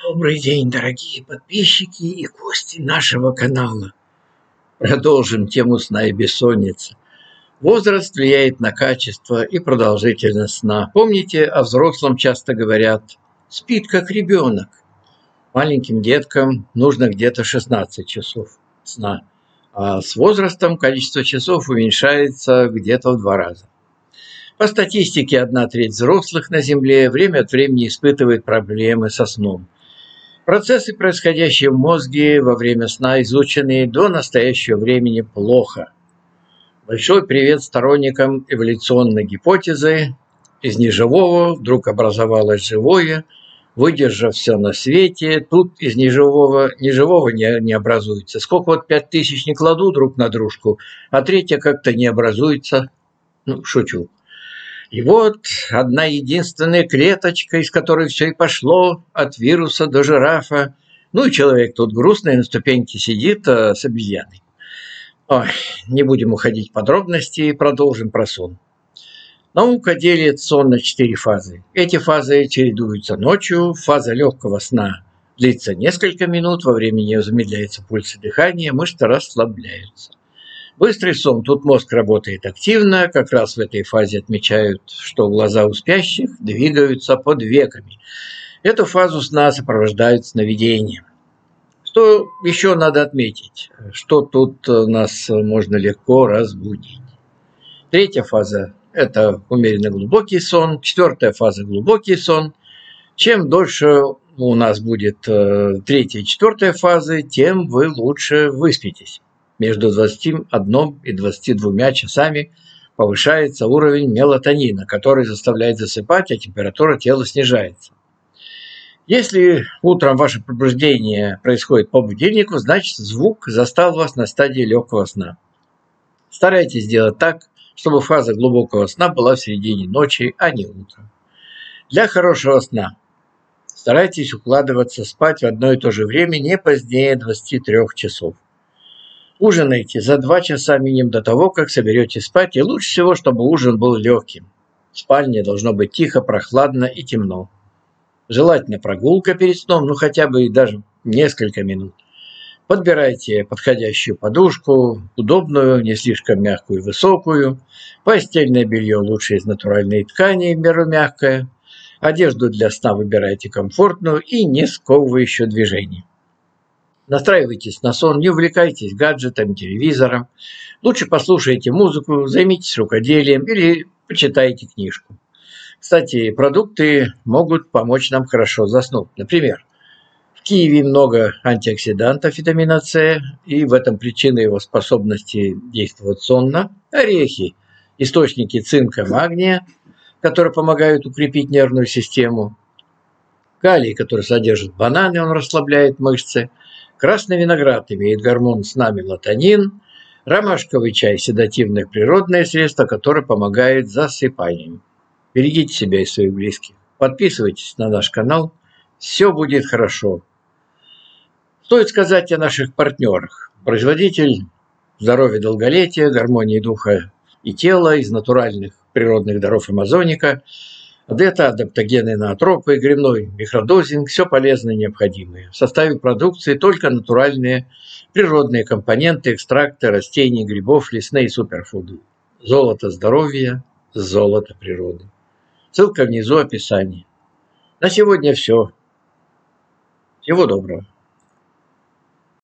Добрый день, дорогие подписчики и гости нашего канала. Продолжим тему сна и бессонницы. Возраст влияет на качество и продолжительность сна. Помните, о взрослом часто говорят: спит как ребенок. Маленьким деткам нужно где-то 16 часов сна, а с возрастом количество часов уменьшается где-то в 2 раза. По статистике, 1/3 взрослых на Земле время от времени испытывает проблемы со сном. Процессы, происходящие в мозге во время сна, изучены до настоящего времени плохо. Большой привет сторонникам эволюционной гипотезы: из неживого вдруг образовалось живое, выдержав все на свете, тут из неживого не образуется. Сколько вот 5000 не кладу друг на дружку, а третья как-то не образуется. Шучу. И вот одна единственная клеточка, из которой все и пошло, от вируса до жирафа. И человек тут грустный на ступеньке сидит с обезьяной. Не будем уходить в подробности, продолжим про сон. Наука делит сон на 4 фазы. Эти фазы чередуются ночью. Фаза легкого сна длится несколько минут, во время нее замедляется пульс и дыхание, мышцы расслабляются. Быстрый сон. Тут мозг работает активно. Как раз в этой фазе отмечают, что глаза у спящих двигаются под веками. Эту фазу сна сопровождают сновидением. Что еще надо отметить? Что тут нас можно легко разбудить. 3-я фаза – это умеренно глубокий сон. 4-я фаза – глубокий сон. Чем дольше у нас будет 3-я и 4-я фазы, тем вы лучше выспитесь. Между 21 и 22 часами повышается уровень мелатонина, который заставляет засыпать, а температура тела снижается. Если утром ваше пробуждение происходит по будильнику, значит звук застал вас на стадии легкого сна. Старайтесь сделать так, чтобы фаза глубокого сна была в середине ночи, а не утром. Для хорошего сна старайтесь укладываться спать в одно и то же время не позднее 23 часов. Ужинайте за 2 часа минимум до того, как соберетесь спать, и лучше всего, чтобы ужин был легким. В спальне должно быть тихо, прохладно и темно. Желательно прогулка перед сном, хотя бы и даже несколько минут. Подбирайте подходящую подушку, удобную, не слишком мягкую и высокую. Постельное белье лучше из натуральной ткани, в меру мягкое. Одежду для сна выбирайте комфортную и не сковывающую движение. Настраивайтесь на сон, не увлекайтесь гаджетом, телевизором. Лучше послушайте музыку, займитесь рукоделием или почитайте книжку. Кстати, продукты могут помочь нам хорошо заснуть. Например, в киеве много антиоксидантов витамина С, и в этом причина его способности действовать сонно. Орехи – источники цинка, магния, которые помогают укрепить нервную систему. Калий, который содержит бананы, он расслабляет мышцы. Красный виноград имеет гормон сна мелатонин. Ромашковый чай – седативное природное средство, которое помогает засыпанию. Берегите себя и своих близких. Подписывайтесь на наш канал. Все будет хорошо. Стоит сказать о наших партнерах. Производитель здоровья, долголетия, гармонии духа и тела из натуральных природных даров Амазоника. Адета, адаптогены, ноотропы, грибной микродозинг – все полезное и необходимое. В составе продукции только натуральные природные компоненты, экстракты растений, грибов, лесные суперфуды. Золото здоровья, золото природы. Ссылка внизу в описании. На сегодня все. Всего доброго.